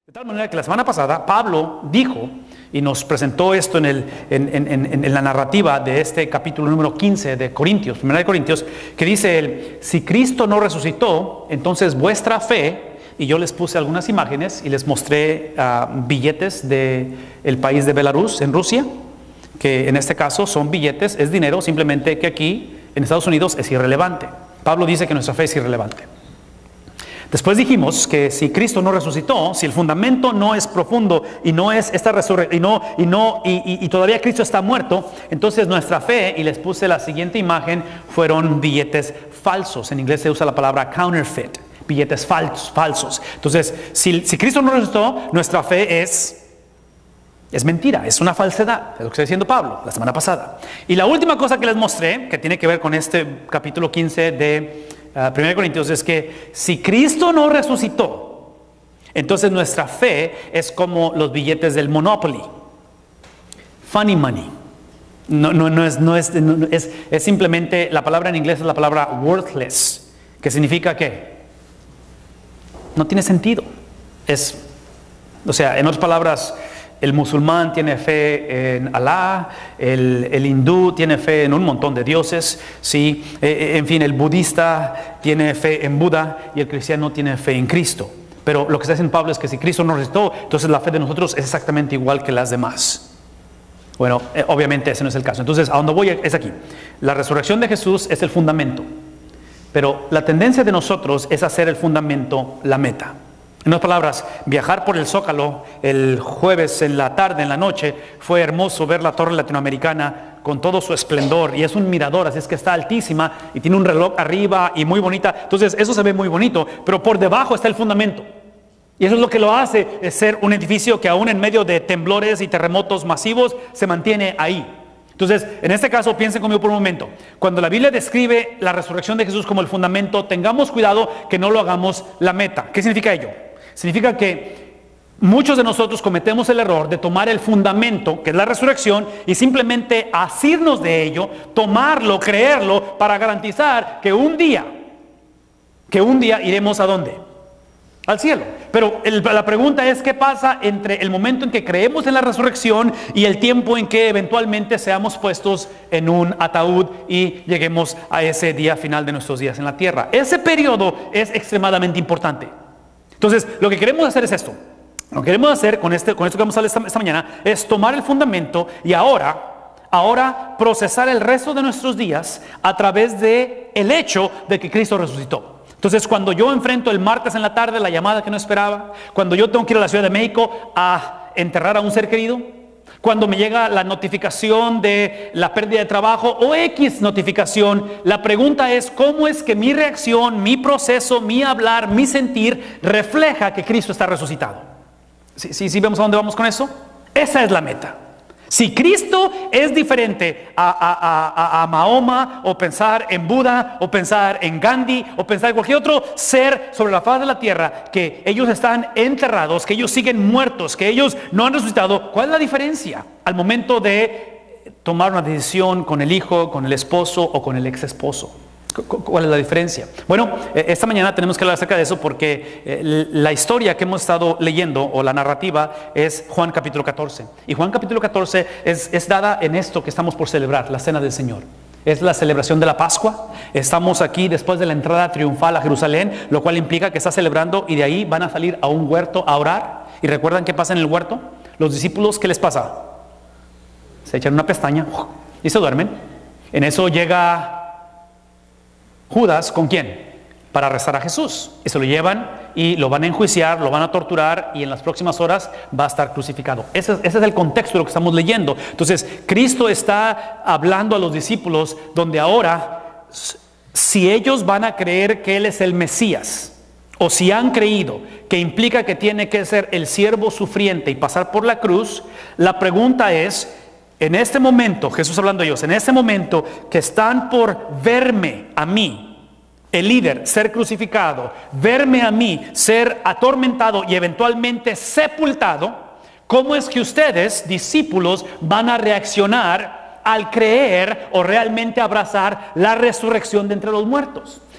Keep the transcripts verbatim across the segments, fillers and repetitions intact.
De tal manera que la semana pasada Pablo dijo y nos presentó esto en, el, en, en, en, en la narrativa de este capítulo número quince de Corintios, primera de Corintios, que dice él: si Cristo no resucitó, entonces vuestra fe, y yo les puse algunas imágenes y les mostré uh, billetes del país de Belarus, en Rusia, que en este caso son billetes, es dinero, simplemente que aquí en Estados Unidos es irrelevante. Pablo dice que nuestra fe es irrelevante. Después dijimos que si Cristo no resucitó, si el fundamento no es profundo y no es esta resurrección y no y no y, y, y todavía Cristo está muerto, entonces nuestra fe, y les puse la siguiente imagen, fueron billetes falsos. En inglés se usa la palabra counterfeit, billetes falsos, falsos. Entonces, si, si Cristo no resucitó, nuestra fe es es mentira, es una falsedad, es lo que está diciendo Pablo la semana pasada. Y la última cosa que les mostré, que tiene que ver con este capítulo quince de Uh, primera de Corintios, es que si Cristo no resucitó, entonces nuestra fe es como los billetes del Monopoly, funny money. No, no, no, es, no, es, no es, es simplemente, la palabra en inglés es la palabra worthless, que significa que no tiene sentido. Es, o sea, en otras palabras, el musulmán tiene fe en Alá, el, el hindú tiene fe en un montón de dioses, ¿sí? Eh, en fin, el budista tiene fe en Buda y el cristiano tiene fe en Cristo. Pero lo que está diciendo Pablo es que si Cristo no resucitó, entonces la fe de nosotros es exactamente igual que las demás. Bueno, eh, obviamente ese no es el caso. Entonces, a donde voy es aquí. La resurrección de Jesús es el fundamento, pero la tendencia de nosotros es hacer el fundamento la meta. En otras palabras, viajar por el Zócalo el jueves en la tarde, en la noche, fue hermoso ver la torre latinoamericana con todo su esplendor, y es un mirador, así es que está altísima y tiene un reloj arriba y muy bonita. Entonces eso se ve muy bonito, pero por debajo está el fundamento, y eso es lo que lo hace es ser un edificio que aún en medio de temblores y terremotos masivos se mantiene ahí. Entonces, en este caso, piensen conmigo por un momento. Cuando la Biblia describe la resurrección de Jesús como el fundamento, tengamos cuidado que no lo hagamos la meta. ¿Qué significa ello? Significa que muchos de nosotros cometemos el error de tomar el fundamento, que es la resurrección, y simplemente asirnos de ello, tomarlo, creerlo, para garantizar que un día, que un día iremos ¿a dónde? Al cielo. Pero el, la pregunta es, ¿qué pasa entre el momento en que creemos en la resurrección y el tiempo en que eventualmente seamos puestos en un ataúd y lleguemos a ese día final de nuestros días en la tierra? Ese periodo es extremadamente importante. Entonces, lo que queremos hacer es esto. Lo que queremos hacer con, este, con esto que vamos a hablar esta, esta mañana es tomar el fundamento y ahora, ahora procesar el resto de nuestros días a través de el hecho de que Cristo resucitó. Entonces, cuando yo enfrento el martes en la tarde la llamada que no esperaba, cuando yo tengo que ir a la Ciudad de México a enterrar a un ser querido, cuando me llega la notificación de la pérdida de trabajo o X notificación, la pregunta es: ¿cómo es que mi reacción, mi proceso, mi hablar, mi sentir refleja que Cristo está resucitado? ¿Sí, sí, sí vemos a dónde vamos con eso? Esa es la meta. Si Cristo es diferente a, a, a, a Mahoma, o pensar en Buda, o pensar en Gandhi, o pensar en cualquier otro ser sobre la faz de la tierra, que ellos están enterrados, que ellos siguen muertos, que ellos no han resucitado, ¿cuál es la diferencia al momento de tomar una decisión con el hijo, con el esposo o con el ex esposo? ¿Cuál es la diferencia? Bueno, esta mañana tenemos que hablar acerca de eso porque la historia que hemos estado leyendo, o la narrativa, es Juan capítulo catorce. Y Juan capítulo catorce es, es dada en esto que estamos por celebrar, la Cena del Señor. Es la celebración de la Pascua. Estamos aquí después de la entrada triunfal a Jerusalén, lo cual implica que está celebrando, y de ahí van a salir a un huerto a orar. ¿Y recuerdan qué pasa en el huerto? Los discípulos, ¿qué les pasa? Se echan una pestaña y se duermen. En eso llega Judas, ¿con quién? Para arrestar a Jesús, y se lo llevan y lo van a enjuiciar, lo van a torturar, y en las próximas horas va a estar crucificado. Ese, ese es el contexto de lo que estamos leyendo. Entonces, Cristo está hablando a los discípulos donde ahora, si ellos van a creer que Él es el Mesías, o si han creído que implica que tiene que ser el siervo sufriente y pasar por la cruz, la pregunta es: en este momento, Jesús hablando a ellos, en este momento que están por verme a mí, el líder, ser crucificado, verme a mí, ser atormentado y eventualmente sepultado, ¿cómo es que ustedes, discípulos, van a reaccionar al creer o realmente abrazar la resurrección de entre los muertos? Y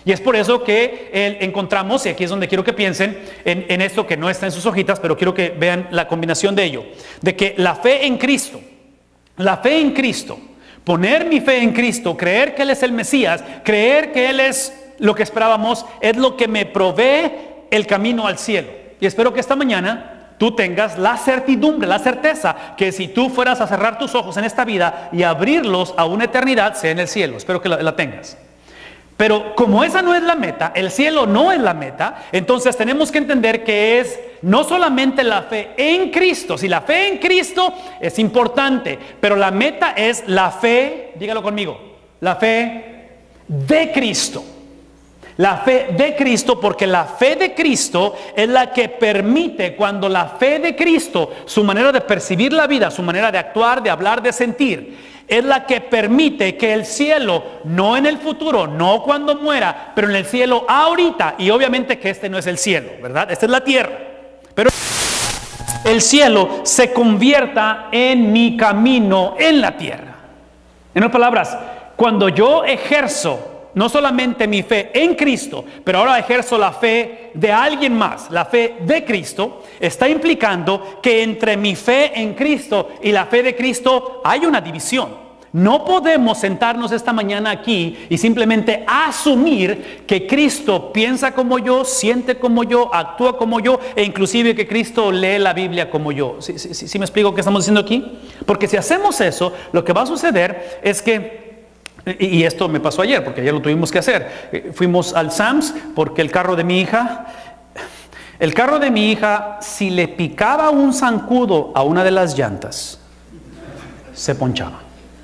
Y es por eso que eh, encontramos, y aquí es donde quiero que piensen, en, en esto que no está en sus hojitas, pero quiero que vean la combinación de ello, de que la fe en Cristo, la fe en Cristo, poner mi fe en Cristo, creer que Él es el Mesías, creer que Él es lo que esperábamos, es lo que me provee el camino al cielo. Y espero que esta mañana tú tengas la certidumbre, la certeza, que si tú fueras a cerrar tus ojos en esta vida y abrirlos a una eternidad, sea en el cielo. Espero que la, la tengas. Pero como esa no es la meta, el cielo no es la meta, entonces tenemos que entender que es no solamente la fe en Cristo. Si la fe en Cristo es importante, pero la meta es la fe, dígalo conmigo, la fe de Cristo. La fe de Cristo, porque la fe de Cristo es la que permite, cuando la fe de Cristo, su manera de percibir la vida, su manera de actuar, de hablar, de sentir, es la que permite que el cielo, no en el futuro, no cuando muera, pero en el cielo ahorita, y obviamente que este no es el cielo, ¿verdad? Esta es la tierra, pero el cielo se convierta en mi camino en la tierra. En otras palabras, cuando yo ejerzo no solamente mi fe en Cristo, pero ahora ejerzo la fe de alguien más, la fe de Cristo, está implicando que entre mi fe en Cristo y la fe de Cristo hay una división. No podemos sentarnos esta mañana aquí y simplemente asumir que Cristo piensa como yo, siente como yo, actúa como yo, e inclusive que Cristo lee la Biblia como yo. ¿Sí, sí, sí, sí me explico qué estamos diciendo aquí? Porque si hacemos eso, lo que va a suceder es que, y esto me pasó ayer, porque ayer lo tuvimos que hacer. Fuimos al Sam's porque el carro de mi hija, el carro de mi hija, si le picaba un zancudo a una de las llantas, se ponchaba.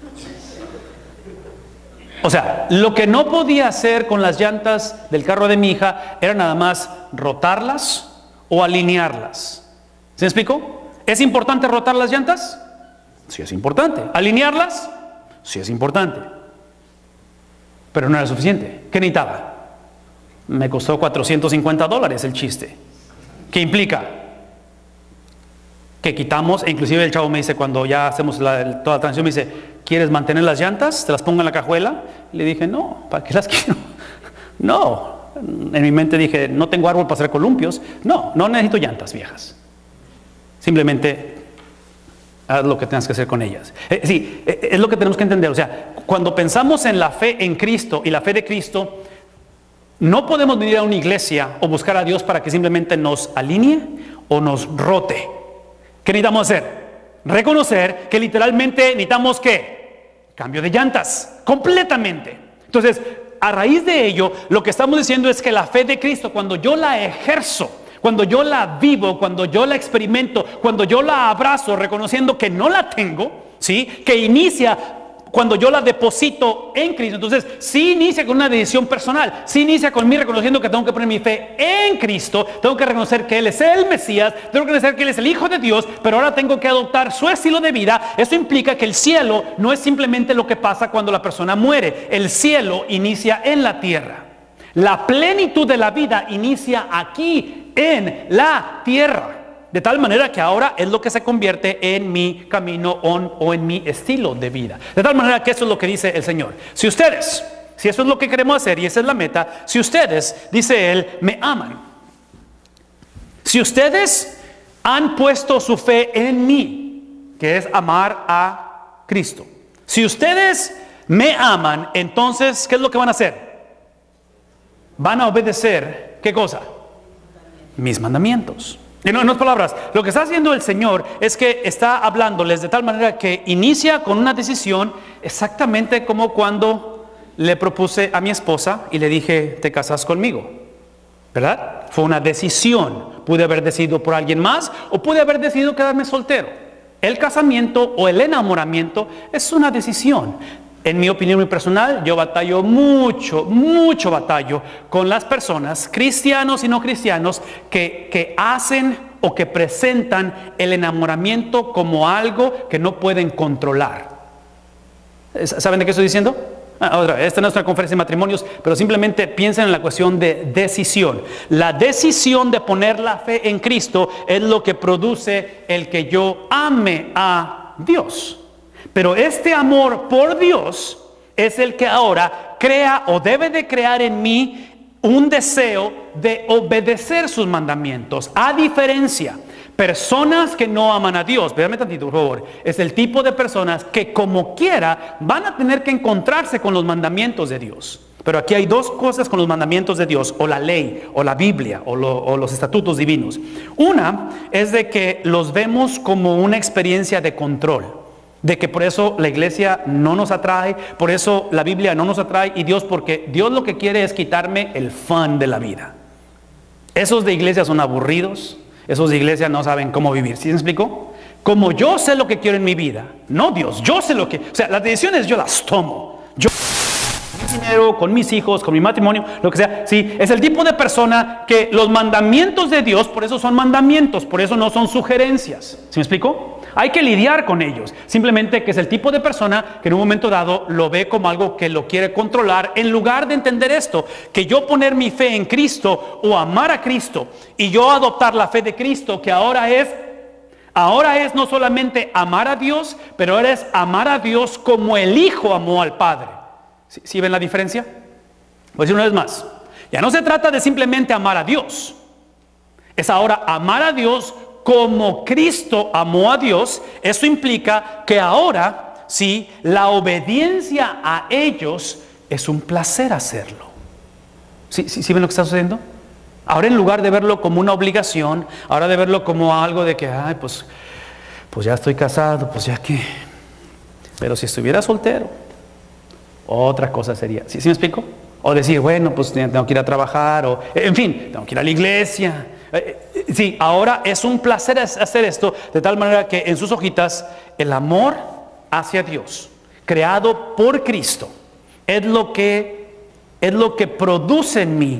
O sea, lo que no podía hacer con las llantas del carro de mi hija era nada más rotarlas o alinearlas. ¿Se me explicó? ¿Es importante rotar las llantas? Sí, es importante. ¿Alinearlas? Sí, es importante. Pero no era suficiente. ¿Qué necesitaba? Me costó cuatrocientos cincuenta dólares el chiste. ¿Qué implica? Que quitamos, e inclusive el chavo me dice, cuando ya hacemos la, toda la transición, me dice, ¿quieres mantener las llantas? ¿Te las pongo en la cajuela? Y le dije, no, ¿para qué las quiero? No. En mi mente dije, no tengo árbol para hacer columpios. No, no necesito llantas viejas. Simplemente haz lo que tengas que hacer con ellas. Eh, sí, eh, es lo que tenemos que entender. O sea, cuando pensamos en la fe en Cristo y la fe de Cristo, no podemos venir a una iglesia o buscar a Dios para que simplemente nos alinee o nos rote. ¿Qué necesitamos hacer? Reconocer que literalmente necesitamos ¿qué? Cambio de llantas, completamente. Entonces, a raíz de ello, lo que estamos diciendo es que la fe de Cristo, cuando yo la ejerzo, cuando yo la vivo, cuando yo la experimento, cuando yo la abrazo, reconociendo que no la tengo, ¿sí? Que inicia cuando yo la deposito en Cristo. Entonces, sí inicia con una decisión personal, sí inicia con mí reconociendo que tengo que poner mi fe en Cristo, tengo que reconocer que Él es el Mesías, tengo que reconocer que Él es el Hijo de Dios, pero ahora tengo que adoptar su estilo de vida. Eso implica que el cielo no es simplemente lo que pasa cuando la persona muere, el cielo inicia en la tierra. La plenitud de la vida inicia aquí en la tierra. De tal manera que ahora es lo que se convierte en mi camino on, o en mi estilo de vida. De tal manera que eso es lo que dice el Señor. Si ustedes, si eso es lo que queremos hacer y esa es la meta, si ustedes, dice Él, me aman. Si ustedes han puesto su fe en mí, que es amar a Cristo. Si ustedes me aman, entonces, ¿qué es lo que van a hacer? Van a obedecer, ¿qué cosa? Mis mandamientos. En otras palabras, lo que está haciendo el Señor es que está hablándoles de tal manera que inicia con una decisión, exactamente como cuando le propuse a mi esposa y le dije, ¿te casas conmigo? ¿Verdad? Fue una decisión. Pude haber decidido por alguien más o pude haber decidido quedarme soltero. El casamiento o el enamoramiento es una decisión. En mi opinión muy personal, yo batallo mucho, mucho batallo con las personas, cristianos y no cristianos, que, que hacen o que presentan el enamoramiento como algo que no pueden controlar. ¿Saben de qué estoy diciendo? Ah, otra, esta no es una conferencia de matrimonios, pero simplemente piensen en la cuestión de decisión. La decisión de poner la fe en Cristo es lo que produce el que yo ame a Dios. Pero este amor por Dios es el que ahora crea o debe de crear en mí un deseo de obedecer sus mandamientos. A diferencia, personas que no aman a Dios, véanme tantito, por favor, es el tipo de personas que como quiera van a tener que encontrarse con los mandamientos de Dios. Pero aquí hay dos cosas con los mandamientos de Dios, o la ley, o la Biblia, o, lo, o los estatutos divinos. Una es de que los vemos como una experiencia de control, de que por eso la iglesia no nos atrae, por eso la Biblia no nos atrae, y Dios, porque Dios lo que quiere es quitarme el fun de la vida. Esos de iglesia son aburridos, esos de iglesia no saben cómo vivir. ¿Sí me explico? Como yo sé lo que quiero en mi vida, no Dios, yo sé lo que, o sea, las decisiones yo las tomo. Yo mi dinero, con mis hijos, con mi matrimonio, lo que sea. Sí, es el tipo de persona que los mandamientos de Dios, por eso son mandamientos, por eso no son sugerencias. ¿Sí me explico? Hay que lidiar con ellos. Simplemente que es el tipo de persona que en un momento dado lo ve como algo que lo quiere controlar, en lugar de entender esto, que yo poner mi fe en Cristo o amar a Cristo y yo adoptar la fe de Cristo, que ahora es Ahora es no solamente amar a Dios, pero ahora es amar a Dios como el Hijo amó al Padre. ¿Sí, ¿sí ven la diferencia? Voy a decir una vez más. Ya no se trata de simplemente amar a Dios. Es ahora amar a Dios como Cristo amó a Dios. Eso implica que ahora, sí, la obediencia a ellos es un placer hacerlo. ¿Sí, sí, sí ven lo que está sucediendo? Ahora, en lugar de verlo como una obligación, ahora de verlo como algo de que, ay, pues, pues ya estoy casado, pues ya que. Pero si estuviera soltero, otra cosa sería. ¿Sí, sí me explico? O decir, bueno, pues tengo que ir a trabajar, o en fin, tengo que ir a la iglesia. Sí, ahora es un placer hacer esto, de tal manera que en sus hojitas, el amor hacia Dios, creado por Cristo, es lo que, es lo que produce en mí.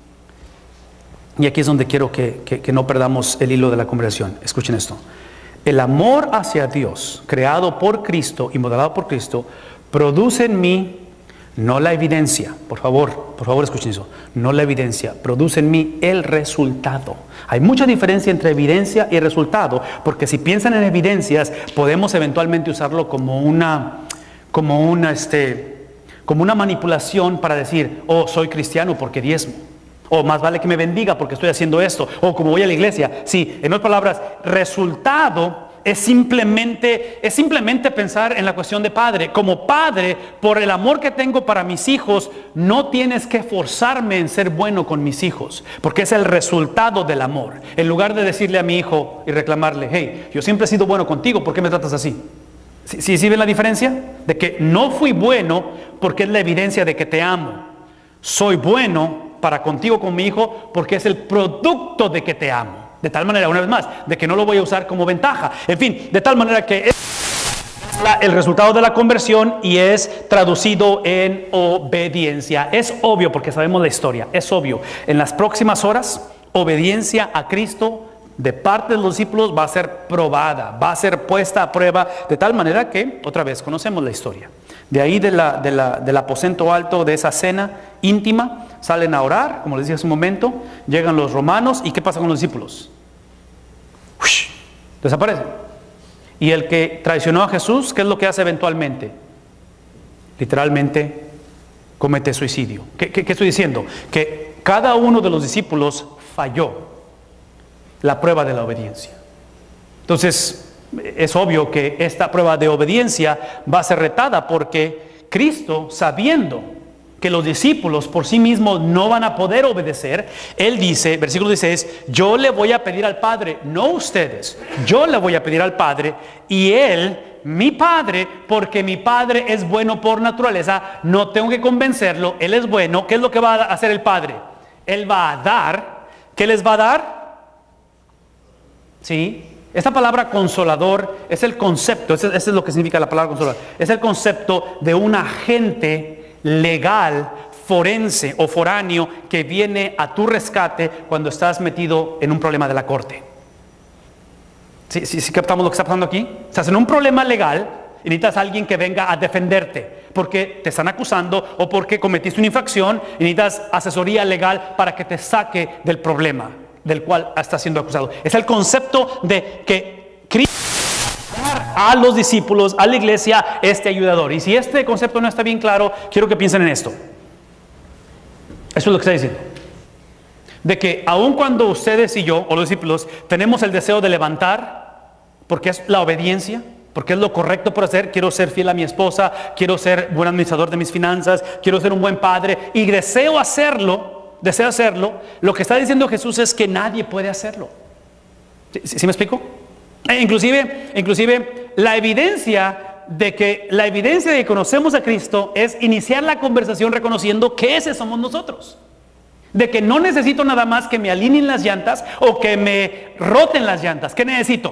Y aquí es donde quiero que, que, que no perdamos el hilo de la conversación. Escuchen esto. El amor hacia Dios, creado por Cristo y modelado por Cristo, produce en mí, no la evidencia, por favor, por favor escuchen eso, no la evidencia, produce en mí el resultado. Hay mucha diferencia entre evidencia y resultado, porque si piensan en evidencias, podemos eventualmente usarlo como una, como una, este, como una manipulación para decir, oh, soy cristiano porque diezmo. O más vale que me bendiga porque estoy haciendo esto. O como voy a la iglesia. Sí, en otras palabras, resultado es simplemente, es simplemente pensar en la cuestión de padre. Como padre, por el amor que tengo para mis hijos, no tienes que forzarme en ser bueno con mis hijos. Porque es el resultado del amor. En lugar de decirle a mi hijo y reclamarle, hey, yo siempre he sido bueno contigo, ¿por qué me tratas así? ¿Sí, sí, sí ven la diferencia? De que no fui bueno porque es la evidencia de que te amo. Soy bueno para contigo con mi hijo porque es el producto de que te amo. De tal manera, una vez más, de que no lo voy a usar como ventaja. En fin, de tal manera que es la, el resultado de la conversión y es traducido en obediencia. Es obvio, porque sabemos la historia, es obvio. En las próximas horas, obediencia a Cristo de parte de los discípulos va a ser probada, va a ser puesta a prueba, de tal manera que, otra vez, conocemos la historia. De ahí de la, de la, del aposento alto de esa cena íntima, salen a orar, como les dije hace un momento, llegan los romanos, ¿y qué pasa con los discípulos? ¡Ush! Desaparecen. Y el que traicionó a Jesús, ¿qué es lo que hace eventualmente? Literalmente comete suicidio. ¿Qué, qué, qué estoy diciendo? Que cada uno de los discípulos falló la prueba de la obediencia. Entonces, es obvio que esta prueba de obediencia va a ser retada porque Cristo, sabiendo que los discípulos por sí mismos no van a poder obedecer, Él dice, versículo dieciséis, yo le voy a pedir al Padre, no ustedes, yo le voy a pedir al Padre, y Él, mi Padre, porque mi Padre es bueno por naturaleza, no tengo que convencerlo, Él es bueno. ¿Qué es lo que va a hacer el Padre? Él va a dar. ¿Qué les va a dar? ¿Sí? Esta palabra consolador es el concepto, ese, ese es lo que significa la palabra consolador, es el concepto de un agente legal, forense o foráneo que viene a tu rescate cuando estás metido en un problema de la corte. ¿Sí, sí, sí captamos lo que está pasando aquí? Estás en un problema legal y necesitas a alguien que venga a defenderte porque te están acusando o porque cometiste una infracción y necesitas asesoría legal para que te saque del problema del cual está siendo acusado. Es el concepto de que Cristo a los discípulos, a la iglesia, este ayudador. Y si este concepto no está bien claro, quiero que piensen en esto. Eso es lo que está diciendo. de que aun cuando ustedes y yo, o los discípulos, tenemos el deseo de levantar, porque es la obediencia, porque es lo correcto por hacer, quiero ser fiel a mi esposa, quiero ser buen administrador de mis finanzas, quiero ser un buen padre, y deseo hacerlo, deseo hacerlo, lo que está diciendo Jesús es que nadie puede hacerlo. ¿Sí, sí, sí me explico? E inclusive, inclusive, la evidencia de que, la evidencia de que conocemos a Cristo es iniciar la conversación reconociendo que ese somos nosotros. De que no necesito nada más que me alineen las llantas o que me roten las llantas. ¿Qué necesito?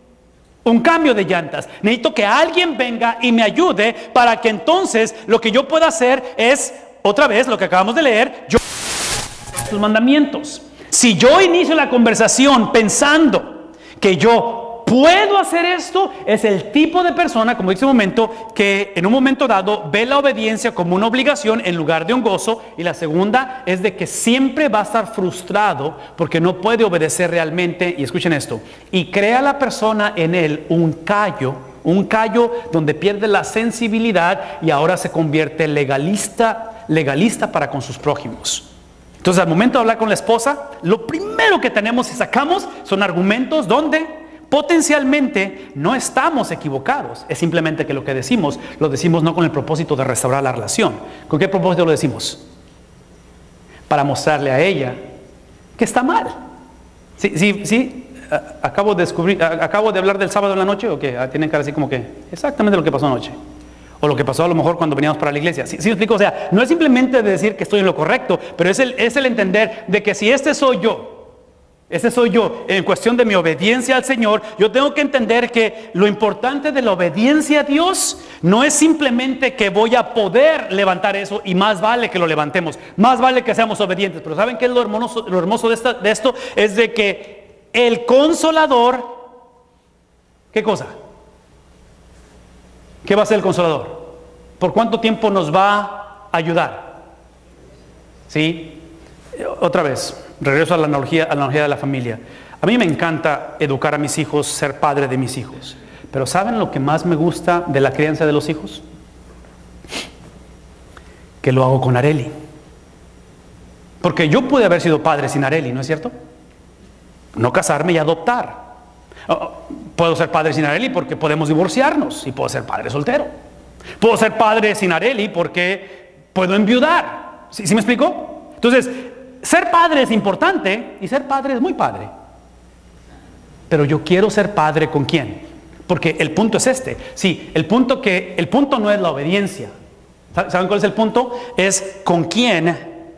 Un cambio de llantas. Necesito que alguien venga y me ayude para que entonces lo que yo pueda hacer es, otra vez lo que acabamos de leer, yo sus mandamientos. Si yo inicio la conversación pensando que yo puedo hacer esto, es el tipo de persona, como dije un momento, que en un momento dado ve la obediencia como una obligación en lugar de un gozo. Y la segunda es de que siempre va a estar frustrado porque no puede obedecer realmente. Y escuchen esto, y crea la persona en él un callo, un callo donde pierde la sensibilidad y ahora se convierte legalista, legalista para con sus prójimos. Entonces, al momento de hablar con la esposa, lo primero que tenemos y sacamos son argumentos donde potencialmente no estamos equivocados. Es simplemente que lo que decimos, lo decimos no con el propósito de restaurar la relación. ¿Con qué propósito lo decimos? Para mostrarle a ella que está mal. Sí, sí, sí. Acabo de descubrir, acabo de hablar del sábado en la noche, o que tienen cara así como que exactamente lo que pasó anoche. O lo que pasó a lo mejor cuando veníamos para la iglesia. ¿Sí, sí me explico? O sea, no es simplemente de decir que estoy en lo correcto, pero es el, es el entender de que si este soy yo, ese soy yo, en cuestión de mi obediencia al Señor, yo tengo que entender que lo importante de la obediencia a Dios no es simplemente que voy a poder levantar eso, y más vale que lo levantemos, más vale que seamos obedientes. Pero ¿saben qué es lo hermoso, lo hermoso de, esta, de esto? Es de que el Consolador, ¿qué cosa? ¿Qué va a hacer el Consolador? ¿Por cuánto tiempo nos va a ayudar? ¿Sí? Otra vez, regreso a la analogía, a la analogía de la familia. A mí me encanta educar a mis hijos, ser padre de mis hijos. Pero ¿saben lo que más me gusta de la crianza de los hijos? Que lo hago con Areli. Porque yo pude haber sido padre sin Areli, ¿no es cierto? No casarme y adoptar. Puedo ser padre sin Areli porque podemos divorciarnos y puedo ser padre soltero. Puedo ser padre sin Areli porque puedo enviudar. ¿Sí, sí me explico? Entonces, ser padre es importante y ser padre es muy padre. Pero yo quiero ser padre ¿con quién? Porque el punto es este. Sí, el punto que el punto no es la obediencia. ¿Saben cuál es el punto? Es con quién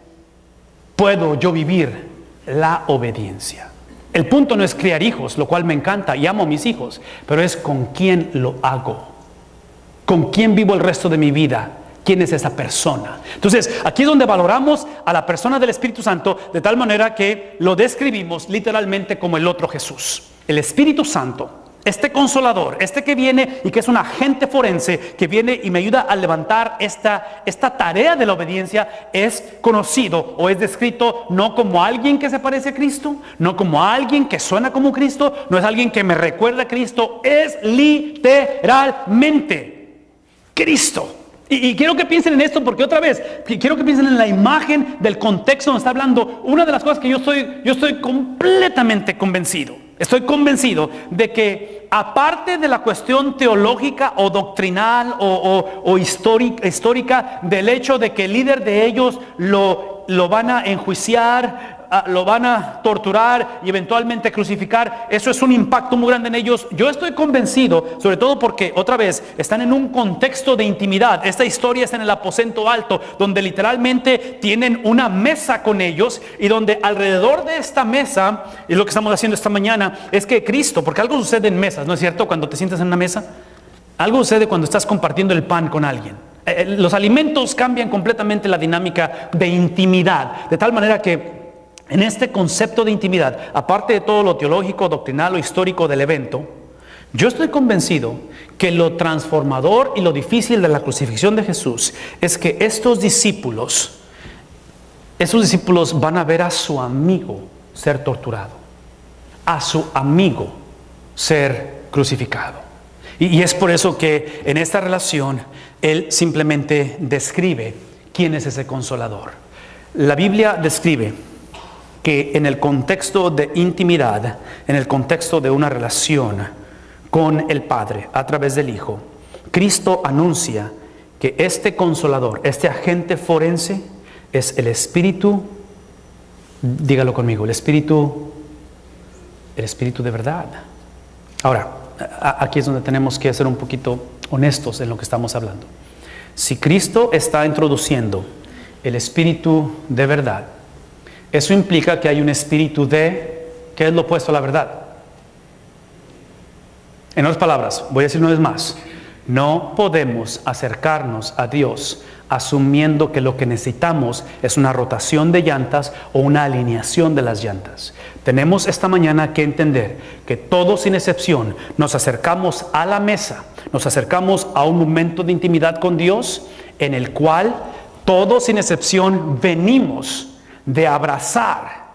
puedo yo vivir la obediencia. El punto no es criar hijos, lo cual me encanta y amo a mis hijos, pero es con quién lo hago. ¿Con quién vivo el resto de mi vida? ¿Quién es esa persona? Entonces, aquí es donde valoramos a la persona del Espíritu Santo de tal manera que lo describimos literalmente como el otro Jesús. El Espíritu Santo, este Consolador, este que viene y que es un agente forense que viene y me ayuda a levantar esta, esta tarea de la obediencia, es conocido o es descrito no como alguien que se parece a Cristo, no como alguien que suena como Cristo, no es alguien que me recuerda a Cristo, es literalmente Cristo. Y, y quiero que piensen en esto porque otra vez, quiero que piensen en la imagen del contexto donde está hablando. Una de las cosas que yo estoy, yo estoy completamente convencido, estoy convencido de que aparte de la cuestión teológica o doctrinal o, o, o histórica, histórica del hecho de que el líder de ellos lo, lo van a enjuiciar, lo van a torturar y eventualmente crucificar, eso es un impacto muy grande en ellos. Yo estoy convencido, sobre todo porque otra vez están en un contexto de intimidad. Esta historia está en el aposento alto, donde literalmente tienen una mesa con ellos y donde alrededor de esta mesa, y lo que estamos haciendo esta mañana, es que Cristo, porque algo sucede en mesas, ¿no es cierto? Cuando te sientas en una mesa, algo sucede cuando estás compartiendo el pan con alguien. Eh, los alimentos cambian completamente la dinámica de intimidad, de tal manera que en este concepto de intimidad, aparte de todo lo teológico, doctrinal o histórico del evento, yo estoy convencido que lo transformador y lo difícil de la crucifixión de Jesús es que estos discípulos, esos discípulos van a ver a su amigo ser torturado, a su amigo ser crucificado. Y, y es por eso que en esta relación él simplemente describe quién es ese Consolador. La Biblia describe que en el contexto de intimidad, en el contexto de una relación con el Padre a través del Hijo, Cristo anuncia que este consolador, este agente forense, es el Espíritu, dígalo conmigo, el Espíritu, el Espíritu de verdad. Ahora, aquí es donde tenemos que ser un poquito honestos en lo que estamos hablando. Si Cristo está introduciendo el Espíritu de verdad, eso implica que hay un espíritu de, ¿qué es lo opuesto a la verdad? En otras palabras, voy a decir una vez más, no podemos acercarnos a Dios asumiendo que lo que necesitamos es una rotación de llantas o una alineación de las llantas. Tenemos esta mañana que entender que todos sin excepción nos acercamos a la mesa, nos acercamos a un momento de intimidad con Dios en el cual todos sin excepción venimos de abrazar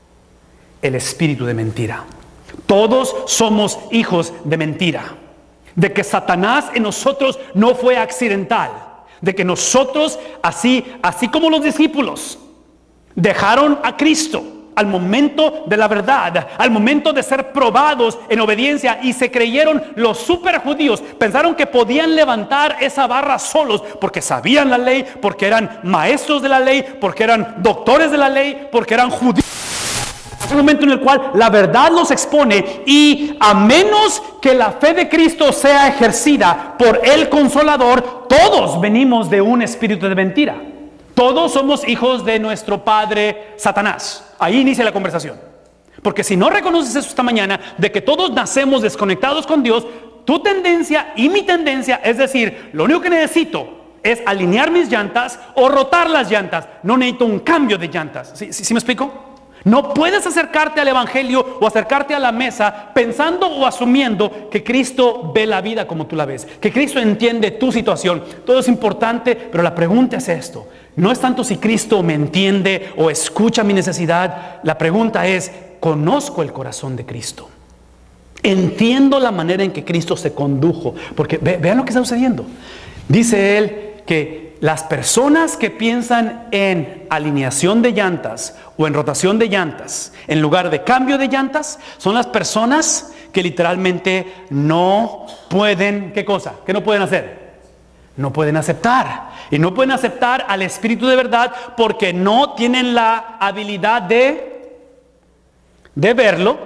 el espíritu de mentira. Todos somos hijos de mentira, de que Satanás en nosotros no fue accidental, de que nosotros, así, así como los discípulos, dejaron a Cristo al momento de la verdad, al momento de ser probados en obediencia y se creyeron los super judíos, pensaron que podían levantar esa barra solos porque sabían la ley, porque eran maestros de la ley, porque eran doctores de la ley, porque eran judíos. Es un momento en el cual la verdad los expone y a menos que la fe de Cristo sea ejercida por el Consolador, todos venimos de un espíritu de mentira. Todos somos hijos de nuestro padre Satanás. Ahí inicia la conversación. Porque si no reconoces eso esta mañana, de que todos nacemos desconectados con Dios, tu tendencia y mi tendencia es decir, lo único que necesito es alinear mis llantas o rotar las llantas. No necesito un cambio de llantas. ¿Sí, sí, sí me explico? No puedes acercarte al Evangelio o acercarte a la mesa pensando o asumiendo que Cristo ve la vida como tú la ves, que Cristo entiende tu situación. Todo es importante, pero la pregunta es esto. No es tanto si Cristo me entiende o escucha mi necesidad. La pregunta es, ¿conozco el corazón de Cristo? Entiendo la manera en que Cristo se condujo. Porque ve, vean lo que está sucediendo. Dice él que las personas que piensan en alineación de llantas o en rotación de llantas en lugar de cambio de llantas son las personas que literalmente no pueden, ¿qué cosa? ¿Qué no pueden hacer? No pueden aceptar. Y no pueden aceptar al Espíritu de verdad porque no tienen la habilidad de, de verlo.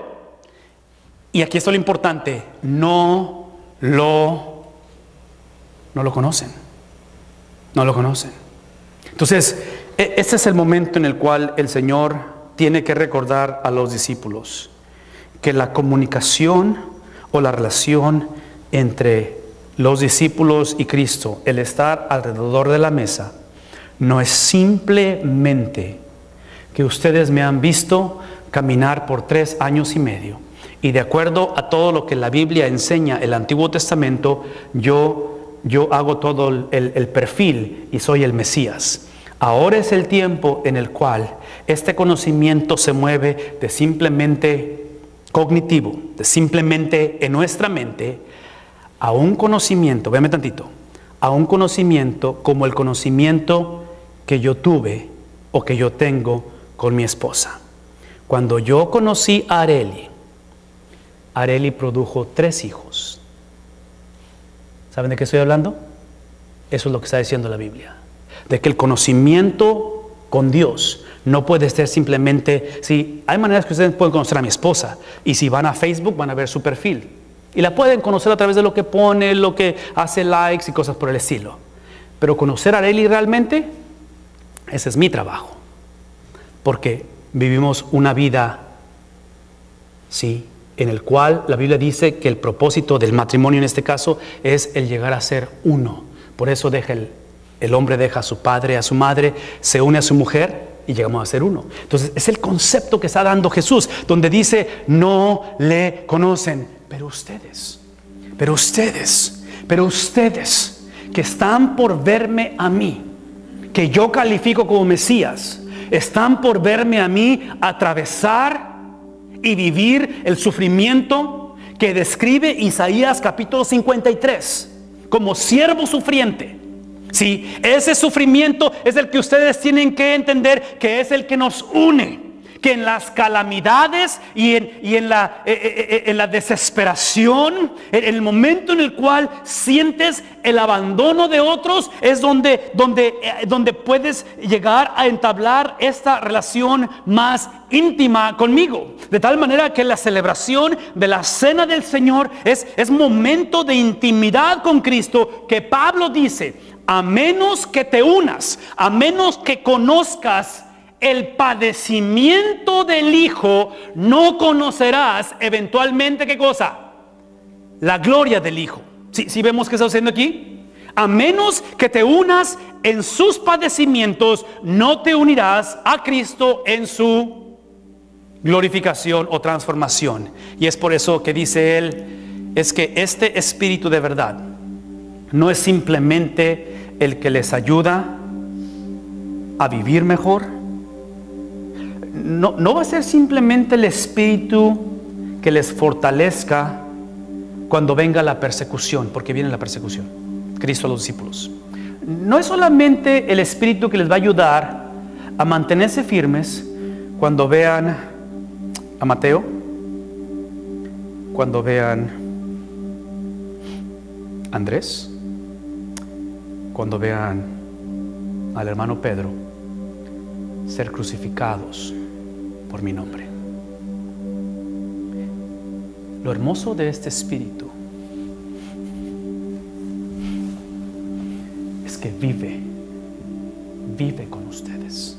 Y aquí está lo importante, no lo, no lo conocen. No lo conocen. Entonces, este es el momento en el cual el Señor tiene que recordar a los discípulos que la comunicación o la relación entre los discípulos y Cristo, el estar alrededor de la mesa, no es simplemente que ustedes me han visto caminar por tres años y medio y de acuerdo a todo lo que la Biblia enseña, el Antiguo Testamento, yo Yo hago todo el, el perfil y soy el Mesías. Ahora es el tiempo en el cual este conocimiento se mueve de simplemente cognitivo, de simplemente en nuestra mente, a un conocimiento, véame tantito, a un conocimiento como el conocimiento que yo tuve o que yo tengo con mi esposa. Cuando yo conocí a Areli, Areli produjo tres hijos. ¿Saben de qué estoy hablando? Eso es lo que está diciendo la Biblia. De que el conocimiento con Dios no puede ser simplemente, si hay maneras que ustedes pueden conocer a mi esposa, y si van a Facebook van a ver su perfil. Y la pueden conocer a través de lo que pone, lo que hace likes y cosas por el estilo. Pero conocer a Areli realmente, ese es mi trabajo. Porque vivimos una vida, sí, en el cual la Biblia dice que el propósito del matrimonio en este caso es el llegar a ser uno. Por eso deja el, el hombre deja a su padre, a su madre, se une a su mujer y llegamos a ser uno. Entonces es el concepto que está dando Jesús, donde dice, no le conocen, pero ustedes, pero ustedes, pero ustedes que están por verme a mí, que yo califico como Mesías, están por verme a mí atravesar y vivir el sufrimiento que describe Isaías capítulo cincuenta y tres como siervo sufriente. Sí, ese sufrimiento es el que ustedes tienen que entender que es el que nos une, que en las calamidades y en, y en, la, eh, eh, en la desesperación, en el momento en el cual sientes el abandono de otros, es donde, donde, eh, donde puedes llegar a entablar esta relación más íntima conmigo. De tal manera que la celebración de la cena del Señor es, es momento de intimidad con Cristo, que Pablo dice: a menos que te unas, a menos que conozcas el padecimiento del Hijo, no conocerás eventualmente, ¿qué cosa? La gloria del Hijo. ¿Sí, sí vemos qué está haciendo aquí? A menos que te unas en sus padecimientos, no te unirás a Cristo en su glorificación o transformación. Y es por eso que dice él, es que este Espíritu de verdad no es simplemente el que les ayuda a vivir mejor. No, no va a ser simplemente el Espíritu que les fortalezca cuando venga la persecución, porque viene la persecución. Cristo a los discípulos. No es solamente el Espíritu que les va a ayudar a mantenerse firmes cuando vean a Mateo, cuando vean a Andrés, cuando vean al hermano Pedro ser crucificados por mi nombre. Lo hermoso de este Espíritu es que vive, vive con ustedes.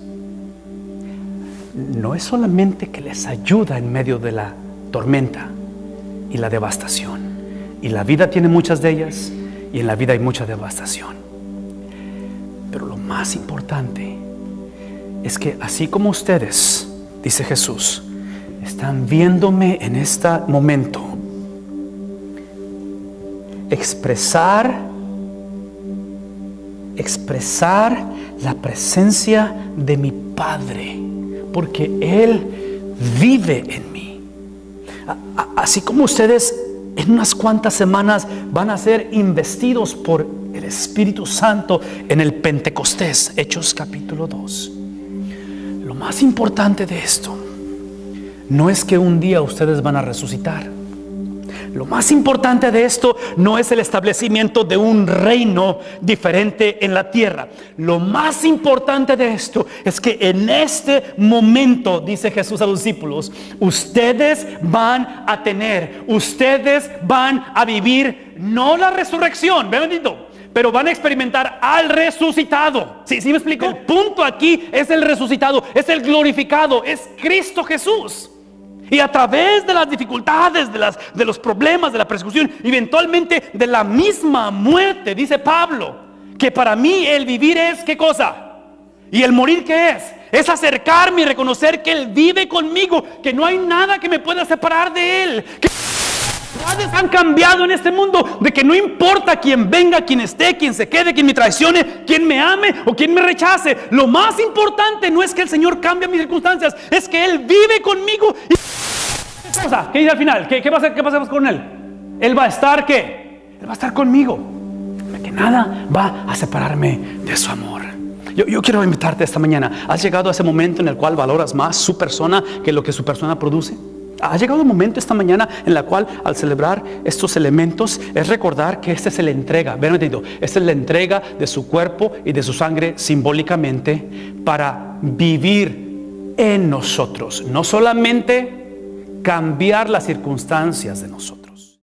No es solamente que les ayuda en medio de la tormenta y la devastación, y la vida tiene muchas de ellas, y en la vida hay mucha devastación, pero lo más importante es que así como ustedes, dice Jesús, están viéndome en este momento expresar expresar la presencia de mi Padre, porque Él vive en mí. Así como ustedes en unas cuantas semanas van a ser investidos por el Espíritu Santo en el Pentecostés, Hechos capítulo dos. Lo más importante de esto no es que un día ustedes van a resucitar. Lo más importante de esto no es el establecimiento de un reino diferente en la tierra. Lo más importante de esto es que en este momento, dice Jesús a los discípulos, ustedes van a tener, ustedes van a vivir no la resurrección, ¿ven bendito? Pero van a experimentar al resucitado. ¿Sí, sí me explico? El punto aquí es el resucitado, es el glorificado, es Cristo Jesús. Y a través de las dificultades, de, las, de los problemas, de la persecución, eventualmente de la misma muerte, dice Pablo, que para mí el vivir es ¿qué cosa? Y el morir ¿qué es? Es acercarme y reconocer que Él vive conmigo, que no hay nada que me pueda separar de Él, que han cambiado en este mundo, de que no importa quién venga, quién esté, quién se quede, quién me traicione, quién me ame o quién me rechace. Lo más importante no es que el Señor cambie mis circunstancias, es que Él vive conmigo. Y... ¿qué dice al final? ¿Qué, qué va a hacer? ¿Qué pasamos con Él? Él va a estar ¿qué? Él va a estar conmigo, que nada va a separarme de su amor. Yo, yo quiero invitarte esta mañana. ¿Has llegado a ese momento en el cual valoras más su persona que lo que su persona produce? Ha llegado un momento esta mañana en la cual al celebrar estos elementos es recordar que esta es la entrega, ven entendido, esta es la entrega de su cuerpo y de su sangre simbólicamente para vivir en nosotros, no solamente cambiar las circunstancias de nosotros.